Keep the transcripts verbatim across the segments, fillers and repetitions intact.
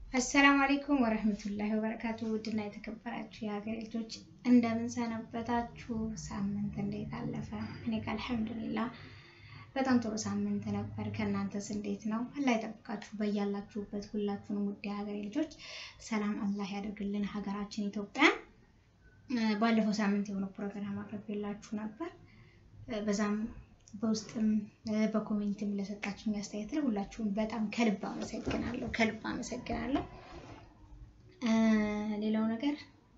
السلام عليكم ورحمة الله وبركاته. ودنا يتكبراتشو يا غيرتوች እንደምን ሰነበታችሁ? ሳምንት እንዴት አለፈ? እኔ ጋር አልሐምዱሊላህ በጣም ጥሩ ሳምንት ነበር። ከናንተስ እንዴት ነው? አላህ ይጠብቃችሁ በያላችሁበት ሁላችሁንም ውድ ሀገሬ ልጆች ሰላም አላህ ያደርግልን ሀገራችን ኢትዮጵያ። ባለፈው ሳምንት የሆነ ፕሮግራም አቀርብላችሁ ነበር። በዛም በውስጥም በኮሜንትም ለሰጣችሁኝ አስተያየት ለሁላችሁም በጣም ከልብ አመሰግናለሁ ከልብ አመሰግናለሁ። ሌላው ነገር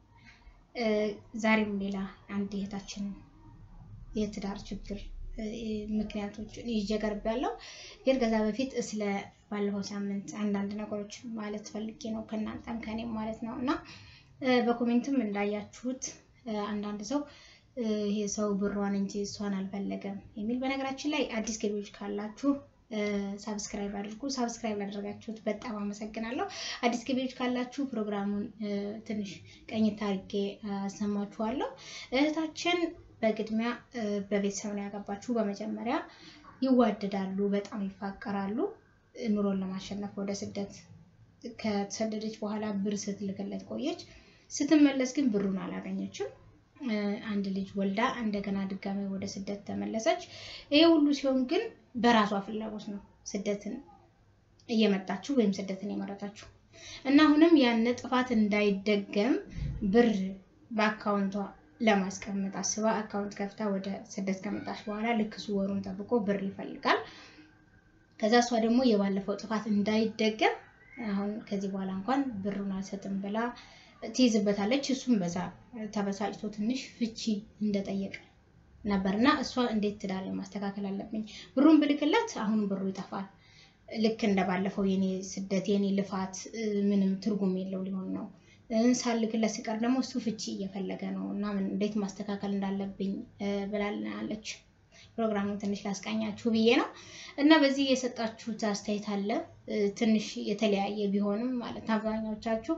ዛሬም ሌላ አንድ እህታችን የትዳር ችግር ምክንያቶች ይጀገርባለው ግን ከዛ በፊት ስለ ባለፈው ሳምንት አንድ አንድ ነገሮች ማለት ፈልጌ ነው ከናንተም ከኔም ማለት ነውና በኮሜንትም እንዳያችሁት አንድ አንድ ሰው ይሄ ሰው ብሯን እንጂ እሷን አልፈለገም የሚል በነገራችን ላይ አዲስ ገቢዎች ካላችሁ ሰብስክራይብ አድርጉ። ሰብስክራይብ ያደረጋችሁት በጣም አመሰግናለሁ። አዲስ ገቢዎች ካላችሁ ፕሮግራሙን ትንሽ ቀኝት አድርጌ አሰማችኋለሁ። እህታችን በቅድሚያ በቤተሰብ ነው ያገባችሁ። በመጀመሪያ ይዋደዳሉ፣ በጣም ይፋቀራሉ። ኑሮን ለማሸነፍ ወደ ስደት ከተሰደደች በኋላ ብር ስትልክለት ቆየች። ስትመለስ ግን ብሩን አላገኘችም። አንድ ልጅ ወልዳ እንደገና ድጋሚ ወደ ስደት ተመለሰች። ይሄ ሁሉ ሲሆን ግን በራሷ ፍላጎት ነው ስደትን እየመጣችሁ ወይም ስደትን የመረጣችሁ እና አሁንም ያን ጥፋት እንዳይደገም ብር በአካውንቷ ለማስቀመጥ አስባ አካውንት ከፍታ ወደ ስደት ከመጣች በኋላ ልክሱ ወሩን ጠብቆ ብር ይፈልጋል። ከዛ እሷ ደግሞ የባለፈው ጥፋት እንዳይደገም አሁን ከዚህ በኋላ እንኳን ብሩን አልሰጥም ብላ ትይዝበታለች። እሱም በዛ ተበሳጭቶ ትንሽ ፍቺ እንደጠየቀ ነበርና እሷ እንዴት ትዳር ማስተካከል አለብኝ ብሩን ብልክለት አሁን ብሩ ይጠፋል ልክ እንደባለፈው የኔ ስደት የኔ ልፋት ምንም ትርጉም የለው ሊሆን ነው እንሳልክለት ሲቀር ደግሞ እሱ ፍቺ እየፈለገ ነውና ምን እንዴት ማስተካከል እንዳለብኝ ብላለች። ፕሮግራሙን ትንሽ ላስቃኛችሁ ብዬ ነው እና በዚህ የሰጣችሁት አስተያየት አለ ትንሽ የተለያየ ቢሆንም ማለት አብዛኛዎቻችሁ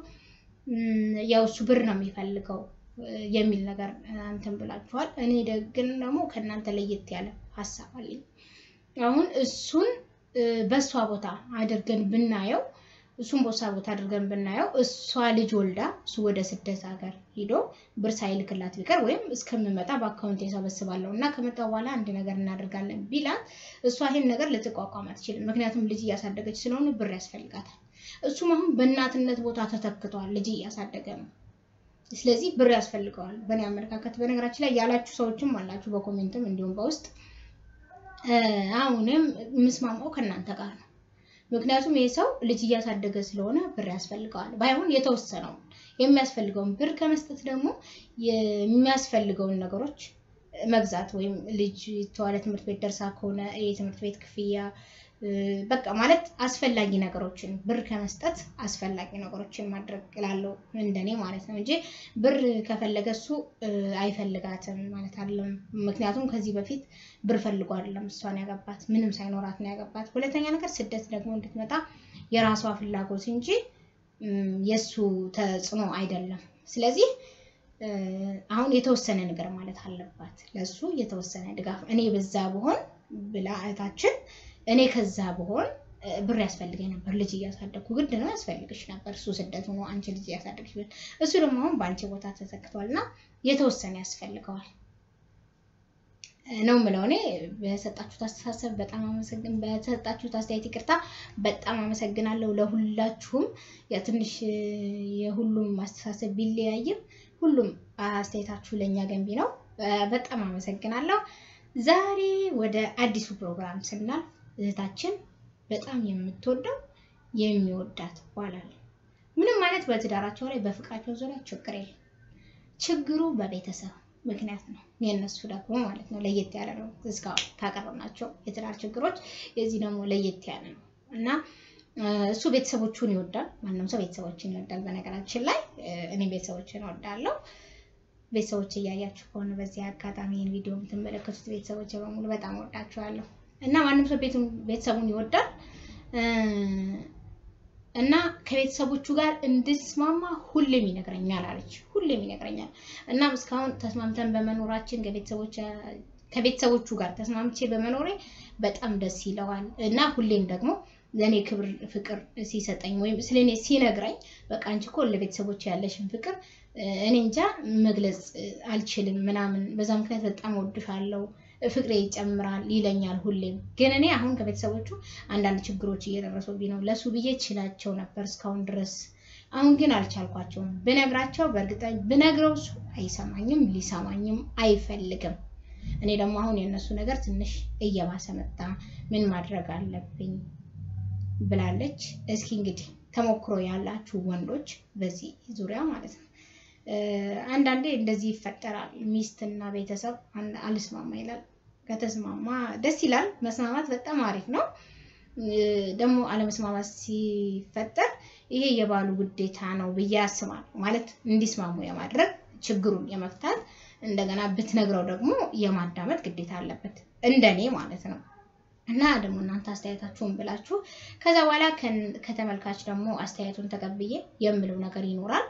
ያው እሱ ብር ነው የሚፈልገው የሚል ነገር አንተም ብላችኋል። እኔ ደግን ደግሞ ከናንተ ለየት ያለ ሐሳብ አለኝ። አሁን እሱን በሷ ቦታ አድርገን ብናየው እሱን በሷ ቦታ አድርገን ብናየው እሷ ልጅ ወልዳ እሱ ወደ ስደት ሀገር ሄዶ ብር ሳይልክላት ቢቀር ወይም እስከምመጣ በአካውንት ያሰበስባለውና ከመጣ በኋላ አንድ ነገር እናደርጋለን ቢላት እሷ ይሄን ነገር ልትቋቋም አትችልም። ምክንያቱም ልጅ ያሳደገች ስለሆነ ብር ያስፈልጋታል። እሱም አሁን በእናትነት ቦታ ተተክቷል ልጅ ያሳደገ ነው። ስለዚህ ብር ያስፈልጋል በእኔ አመለካከት። በነገራችን ላይ ያላችሁ ሰዎችም አላችሁ በኮሜንትም እንዲሁም በውስጥ አሁንም ምስማማው ከናንተ ጋር ነው። ምክንያቱም ይሄ ሰው ልጅ ያሳደገ ስለሆነ ብር ያስፈልጋል። ባይሆን የተወሰነው የሚያስፈልገው ብር ከመስጠት ደግሞ የሚያስፈልገውን ነገሮች መግዛት ወይም ልጅ ተዋለ ትምህርት ቤት ደርሳ ከሆነ የትምህርት ቤት ክፍያ በቃ ማለት አስፈላጊ ነገሮችን ብር ከመስጠት አስፈላጊ ነገሮችን ማድረግ ይላለው እንደኔ ማለት ነው እንጂ ብር ከፈለገሱ አይፈልጋትም ማለት አይደለም። ምክንያቱም ከዚህ በፊት ብር ፈልጎ አይደለም እሷን ያገባት ምንም ሳይኖራት ነው ያገባት። ሁለተኛ ነገር ስደት ደግሞ እንድትመጣ የራሷ ፍላጎት እንጂ የሱ ተጽኖ አይደለም። ስለዚህ አሁን የተወሰነ ነገር ማለት አለባት ለሱ የተወሰነ ድጋፍ እኔ በዛ በሆን ብላ እታችን እኔ ከዛ በሆን ብር ያስፈልገኝ ነበር ልጅ ያሳደኩ ግድ ነው ያስፈልግሽ ነበር እሱ ስደት ሆኖ አንቺ ልጅ ያሳደግሽ እሱ ደግሞ አሁን ባንቺ ቦታ ተሰክቷልና የተወሰነ ያስፈልጋል ነው ማለት ነው። በሰጣችሁት አስተሳሰብ በጣም አመሰግን በሰጣችሁት አስተያየት ይቅርታ በጣም አመሰግናለሁ ለሁላችሁም። የትንሽ የሁሉም አስተሳሰብ ቢለያይም ሁሉም አስተያየታችሁ ለኛ ገንቢ ነው። በጣም አመሰግናለሁ። ዛሬ ወደ አዲሱ ፕሮግራም ስናልፍ እህታችን በጣም የምትወደው የሚወዳት ባላል ምንም ማለት በትዳራቸው ላይ በፍቅራቸው ዙሪያ ችግር የለም። ችግሩ በቤተሰብ ምክንያት ነው። የነሱ ደግሞ ማለት ነው ለየት ያለ ነው። እስካሁን ካቀረብናቸው የትዳር ችግሮች የዚህ ደግሞ ለየት ያለ ነው እና እሱ ቤተሰቦቹን ይወዳል። ማንንም ሰው ቤተሰቦችን ይወዳል። በነገራችን ላይ እኔ ቤተሰቦችን እወዳለሁ። ቤተሰቦች ያያችሁ ከሆነ በዚህ አጋጣሚ ይሄን ቪዲዮ የምትመለከቱት ቤተሰቦች በሙሉ በጣም ወዳችኋለሁ እና ማንንም ሰው ቤቱን ቤተሰቡን ይወዳል እና ከቤተሰቦቹ ጋር እንድስማማ ሁሌም ይነግረኛል አለች። ሁሌም ይነግረኛል እና እስካሁን ተስማምተን በመኖራችን ከቤተሰቦች ከቤተሰቦቹ ጋር ተስማምቼ በመኖሬ በጣም ደስ ይለዋል እና ሁሌም ደግሞ ለኔ ክብር ፍቅር ሲሰጠኝ ወይም ስለኔ ሲነግረኝ በቃ አንቺ እኮ ለቤተሰቦች ያለሽን ፍቅር እኔ እንጃ መግለጽ አልችልም ምናምን በዛ ምክንያት በጣም ወድሻለሁ ፍቅሬ ይጨምራል ይለኛል ሁሌም ግን እኔ አሁን ከቤተሰቦቹ አንዳንድ ችግሮች እየደረሱብኝ ነው ለሱ ብዬ ችላቸው ነበር እስካሁን ድረስ አሁን ግን አልቻልኳቸውም በነግራቸው በእርግጠኝ በነግረው እሱ አይሰማኝም ሊሰማኝም አይፈልግም እኔ ደግሞ አሁን የነሱ ነገር ትንሽ እየባሰ መጣ ምን ማድረግ አለብኝ ብላለች እስኪ እንግዲህ ተሞክሮ ያላችሁ ወንዶች በዚህ ዙሪያ ማለት ነው አንዳንዴ እንደዚህ ይፈጠራል ሚስትና ቤተሰብ አልስማማ ይላል ከተስማማ ደስ ይላል መስማማት በጣም አሪፍ ነው ደግሞ አለመስማማት ሲፈጠር ይሄ የባሉ ግዴታ ነው በያስማል ማለት እንዲስማሙ የማድረግ ችግሩን የመፍታት እንደገና ብትነግረው ደግሞ የማዳመጥ ግዴታ አለበት እንደኔ ማለት ነው እና ደግሞ እናንተ አስተያየታችሁን ብላችሁ ከዛ በኋላ ከተመልካች ደግሞ አስተያየቱን ተቀብዬ የምለው ነገር ይኖራል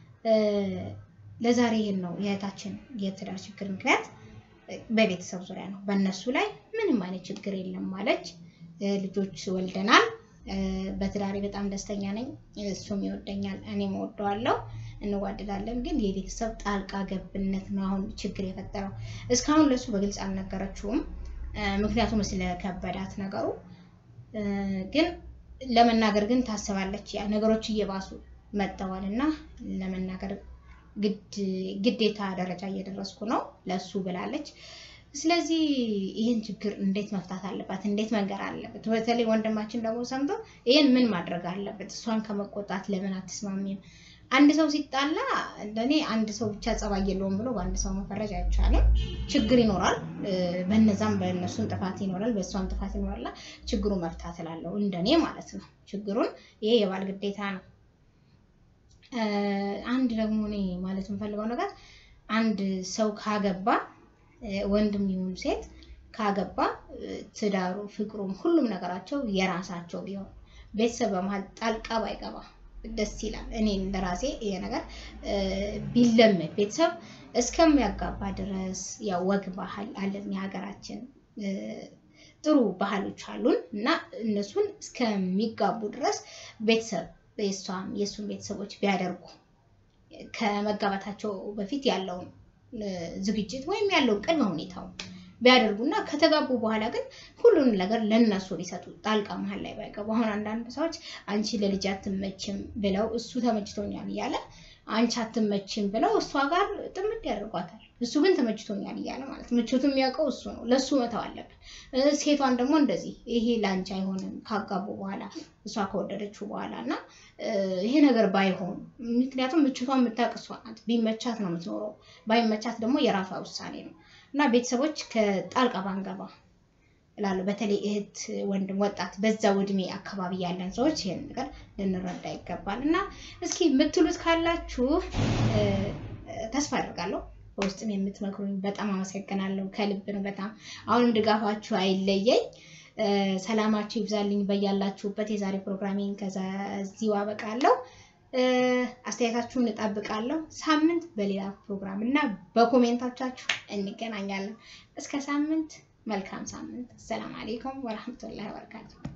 ለዛሬ ይሄን ነው የታችን የትዳር ችግር ምክንያት በቤተሰብ ዙሪያ ነው በእነሱ ላይ ምንም አይነት ችግር የለም ማለት ልጆች ወልደናል በትዳሬ በጣም ደስተኛ ነኝ እሱም ይወደኛል እኔም ወደዋለሁ እንዋደዳለን ግን የቤተሰብ ጣልቃ ገብነት ነው አሁን ችግር የፈጠረው እስካሁን ለሱ በግልጽ አልነገረችውም ምክንያቱም ስለከበዳት ነገሩ ግን ለመናገር ግን ታስባለች ያ ነገሮች እየባሱ መጣዋልና ለመናገር ግድ ግዴታ ደረጃ እየደረስኩ ነው ለሱ ብላለች ስለዚህ ይሄን ችግር እንዴት መፍታት አለባት እንዴት መንገር አለበት በተለይ ወንድማችን ደግሞ ሰምቶ ይሄን ምን ማድረግ አለበት እሷን ከመቆጣት ለምን አትስማሚም አንድ ሰው ሲጣላ እንደኔ አንድ ሰው ብቻ ጸባይ የለውም ብሎ በአንድ ሰው መፈረጅ አይቻልም ችግር ይኖራል በእነዛም በእነሱም ጥፋት ይኖራል በእሷም ጥፋት ይኖራል ችግሩ መፍታት ላለው እንደኔ ማለት ነው ችግሩን ይሄ የባል ግዴታ ነው አንድ ደግሞ እኔ ማለት የምፈልገው ነገር አንድ ሰው ካገባ ወንድም ይሁን ሴት ካገባ ትዳሩ ፍቅሩም ሁሉም ነገራቸው የራሳቸው ቢሆን ቤተሰብ በመሃል ጣልቃ ባይገባ ደስ ይላል እኔ እንደራሴ ይሄ ነገር ቢለመድ ቤተሰብ እስከሚያጋባ ድረስ ያው ወግ ባህል አለን የሀገራችን ጥሩ ባህሎች አሉን እና እነሱን እስከሚጋቡ ድረስ ቤተሰብ በእሷም የሱም ቤተሰቦች ቢያደርጉ ከመጋባታቸው በፊት ያለው ዝግጅት ወይም ያለው ቅድመ ሁኔታው ቢያደርጉና ከተጋቡ በኋላ ግን ሁሉን ነገር ለነሱ ሊሰጡ ጣልቃ መሃል ላይ ባይገቡ አሁን አንዳንድ ሰዎች አንቺ ለልጅ አትመችም ብለው እሱ ተመችቶኛል ይያለ አንቺ አትመችም ብለው እሷ ጋር ጥምድ ያደርጓታል እሱ ግን ተመችቶኛል ይያለ ማለት ምቾቱም ያውቀው እሱ ነው ለሱ መተው አለበት ሴቷን ደግሞ እንደዚህ ይሄ ላንቺ አይሆንም ካጋቡ በኋላ እሷ ከወደደችው በኋላና ይሄ ነገር ባይሆን ምክንያቱም ምቾቷን መታቀሷ ናት ቢመቻት ነው የምትኖረው ባይመቻት ደግሞ የራሷ ውሳኔ ነው እና ቤተሰቦች ከጣልቃ ባንገባ እላለሁ በተለይ እህት ወንድም ወጣት በዛው እድሜ አካባቢ ያለን ሰዎች ይሄን ነገር ልንረዳ ይገባልና እስኪ ምትሉት ካላችሁ ተስፋ አድርጋለሁ በውስጥም የምትመክሩኝ በጣም አመሰግናለሁ ከልብ ነው በጣም አሁንም ድጋፋችሁ አይለየኝ ሰላማችሁ ይብዛልኝ በያላችሁበት የዛሬ ፕሮግራሚንግ ከዛ እዚሁ አበቃለሁ አስተያየታችሁን እጠብቃለሁ ሳምንት በሌላ ፕሮግራም እና በኮሜንታቻችሁ እንገናኛለን እስከ ሳምንት መልካም ሳምንት ሰላም አለይኩም ወራህመቱላሂ ወበረካቱ